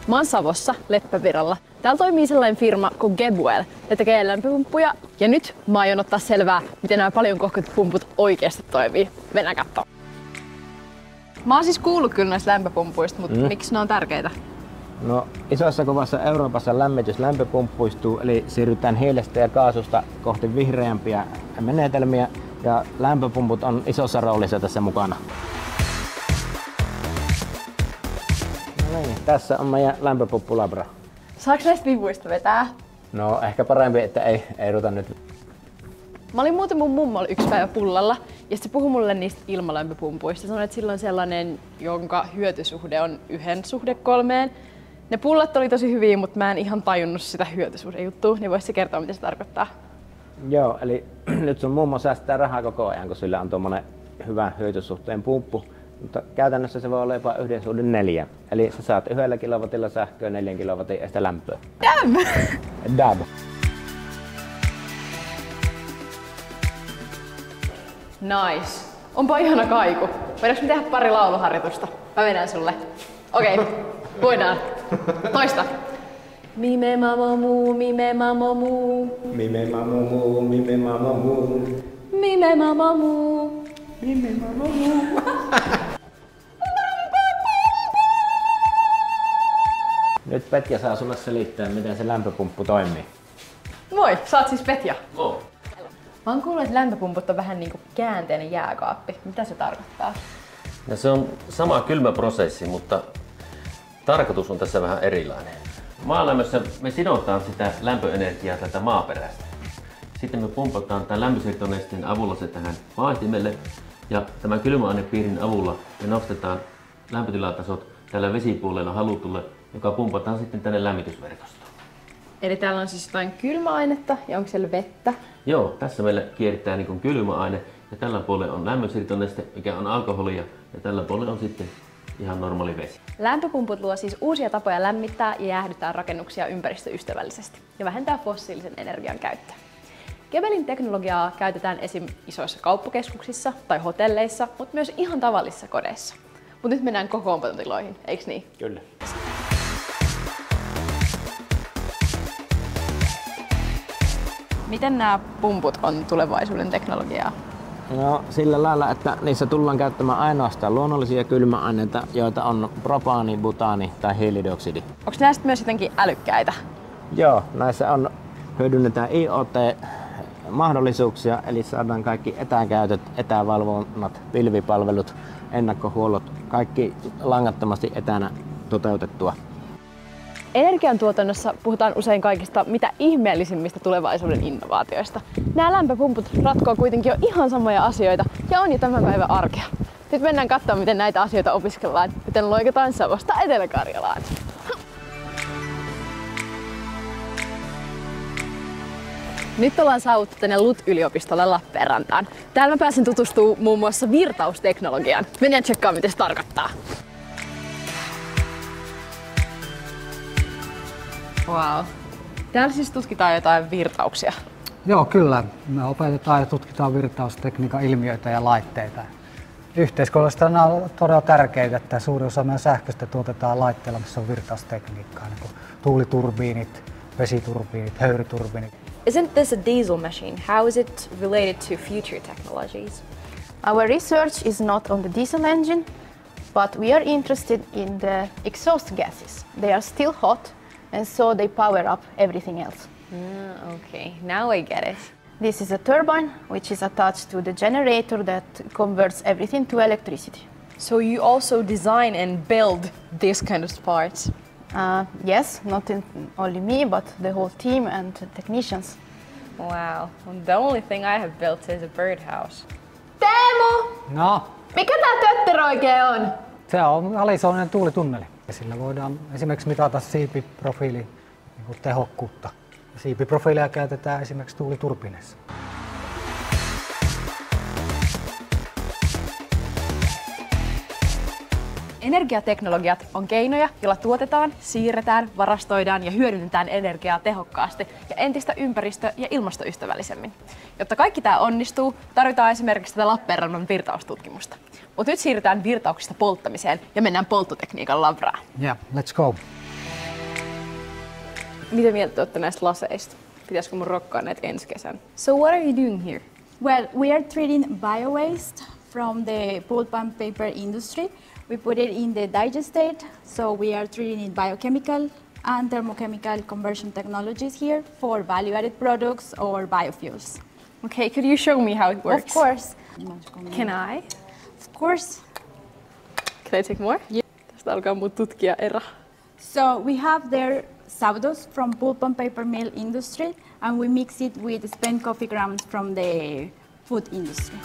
Mä oon Savossa, Leppävirralla. Täällä toimii sellainen firma kuin Gebuel, ja tekee lämpöpumppuja. Ja nyt mä aion ottaa selvää, miten nämä paljon kohkutut pumput oikeasti toimii. Mennään katsomaan. Mä oon siis kuullut kyllä näistä lämpöpumpuista, mutta miksi ne on tärkeitä? No, isossa kuvassa Euroopassa lämmitys lämpöpumppuistuu, eli siirrytään hiilestä ja kaasusta kohti vihreämpiä menetelmiä, ja lämpöpumput on isossa roolissa tässä mukana. No niin, tässä on meidän lämpöpumppulabra. Saaks näistä vivuista vetää? No, ehkä parempi, että ei ruveta nyt. Mä olin muuten mun mummolla yksi päivä pullalla ja se puhui mulle niistä ilmalämpöpumpuista. Sanoin, että sillä on sellainen, jonka hyötysuhde on 1:3. Ne pullat oli tosi hyviä, mutta mä en ihan tajunnut sitä hyötysuhdejuttua, niin voisi kertoa, mitä se tarkoittaa? Joo, eli nyt sun mummo säästää rahaa koko ajan, kun sillä on tuommoinen hyvä hyötysuhteen pumppu. Mutta käytännössä se voi olla jopa 1:4. Eli sä saat 1 kilowatilla sähköä, 4 kilowattia estä lämpöä. Damn! Dab! Nice. Onpa ihana kaiku. Voidaanko me tehdä pari lauluharjoitusta? Mä vedän sulle. Okei, voidaan. Toista. Mime mamomu, mime mamomu. Mime mamomu, mime mamomu. Mime mamomu. Mime mamomu. Nyt Petja saa sulle selittää, miten se lämpöpumppu toimii. Moi, sä oot siis Petja. Moi. Mä oon kuullut, että lämpöpumput on vähän niinku käänteinen jääkaappi. Mitä se tarkoittaa? No se on sama kylmä prosessi, mutta tarkoitus on tässä vähän erilainen. Maalämmössä me sidotaan sitä lämpöenergiaa tätä maaperästä. Sitten me pumpataan tämän lämpösiirtonesteen avulla se tähän vaihtimelle ja tämän kylmäainepiirin avulla me nostetaan lämpötilatasot tällä vesipuolella halutulle, joka pumpataan sitten tänne lämmitysverkostoon. Eli täällä on siis jotain kylmäainetta ja onko siellä vettä? Joo, tässä meillä kiertää niin kuin kylmäaine ja tällä puolella on lämmönsiirtoneste, mikä on alkoholia ja tällä puolella on sitten ihan normaali vesi. Lämpöpumput luo siis uusia tapoja lämmittää ja jäähdyttää rakennuksia ympäristöystävällisesti ja vähentää fossiilisen energian käyttöä. Gebelin teknologiaa käytetään esim. Isoissa kauppakeskuksissa tai hotelleissa, mutta myös ihan tavallisissa kodeissa. Mutta nyt mennään kokoonpanotiloihin, eiks niin? Kyllä. Miten nämä pumput on tulevaisuuden teknologiaa? No sillä lailla, että niissä tullaan käyttämään ainoastaan luonnollisia kylmäaineita, joita on propaani, butaani tai hiilidioksidi. Onko nämä sitten myös jotenkin älykkäitä? Joo, näissä hyödynnetään IoT-mahdollisuuksia, eli saadaan kaikki etäkäytöt, etävalvonnat, pilvipalvelut, ennakkohuollot, kaikki langattomasti etänä toteutettua. Energiantuotannossa puhutaan usein kaikista mitä ihmeellisimmistä tulevaisuuden innovaatioista. Nämä lämpöpumput ratkoo kuitenkin jo ihan samoja asioita ja on jo tämän päivän arkea. Nyt mennään katsomaan, miten näitä asioita opiskellaan, miten loikataan Savosta Etelä-Karjalaan. Nyt ollaan saavuttu tänne LUT-yliopistolle Lappeenrantaan. Täällä mä pääsen tutustumaan muun muassa virtausteknologiaan. Mennään tsekkaamaan, mitä se tarkoittaa. Wow. Täällä siis tutkitaan jotain virtauksia. Joo, kyllä. Me opetetaan ja tutkitaan virtaustekniikan ilmiöitä ja laitteita. Yhteiskunnallisesti nämä on todella tärkeitä, että suuri osa meidän sähköstä tuotetaan laitteilla, missä on virtaustekniikkaa, niin kuin tuuliturbiinit, vesiturbiinit, höyryturbiinit. Isn't this a diesel machine? How is it related to future technologies? Our research is not on the diesel engine, but we are interested in the exhaust gases. They are still hot, and so they power up everything else. Okay, now I get it. This is a turbine which is attached to the generator that converts everything to electricity. So you also design and build this kind of parts? Yes, not only me, but the whole team and technicians. Wow, the only thing I have built is a birdhouse. Teemu! No, Mikä tää tötterö oikein on? se on alisoninen tuulitunneli. Ja sillä voidaan esimerkiksi mitata siipiprofiilin tehokkuutta. Siipiprofiilia käytetään esimerkiksi tuuliturbiineissa. Energiateknologiat on keinoja, joilla tuotetaan, siirretään, varastoidaan ja hyödynnetään energiaa tehokkaasti ja entistä ympäristö- ja ilmastoystävällisemmin. Jotta kaikki tämä onnistuu, tarvitaan esimerkiksi tätä Lappeenrannan virtaustutkimusta. Mutta nyt siirrytään virtauksista polttamiseen ja mennään polttotekniikan labraan. Yeah, let's go. Mitä mieltä olette näistä laseista? Pitäisikö mun rokkaa näitä ensi kesän? So what are you doing here? Well, we are treating bio-waste from the pulp and paper industry. We put it in the digestate, so we are treating it biochemical and thermochemical conversion technologies here for value-added products or biofuels. Okay, could you show me how it works? Of course. Can I? Of course. Can I take more? Yeah. Tästä alkaa mun tutkija era. So we have their sourdough from pulp and paper mill industry, and we mix it with spent coffee grounds from the food industry.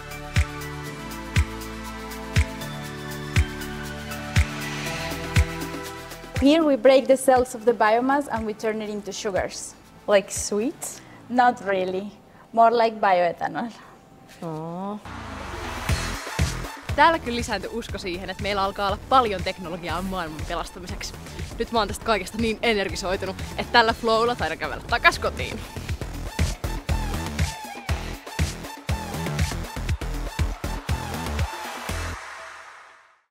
Here we break the cells of the biomass and we turn it into sugars. Like sweets? Not really, more like bioethanol. Täällä kyllä lisääntyi usko siihen, että meillä alkaa olla paljon teknologiaa maailman pelastamiseksi. Nyt mä oon tästä kaikesta niin energisoitunut, että tällä flowlla taidan kävellä takas kotiin.